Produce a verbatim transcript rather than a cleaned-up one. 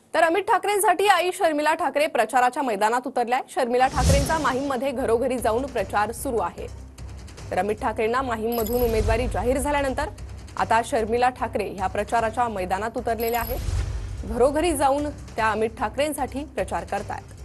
तर अमित ठाकरेंसाठी आई शर्मिला ठाकरे प्रचाराच्या मैदानात उतरल्या। शर्मिला ठाकरेंचा माहीममध्ये घरोघरी जाऊन प्रचार सुरू आहे। तर अमित ठाकरेंना माहीममधून उमेदवारी जाहीर झाल्यानंतर आता शर्मिला ठाकरे ह्या प्रचाराच्या मैदानात उतरलेल्या आहेत। घरोघरी जाऊन त्या अमित ठाकरेंसाठी प्रचार करतात।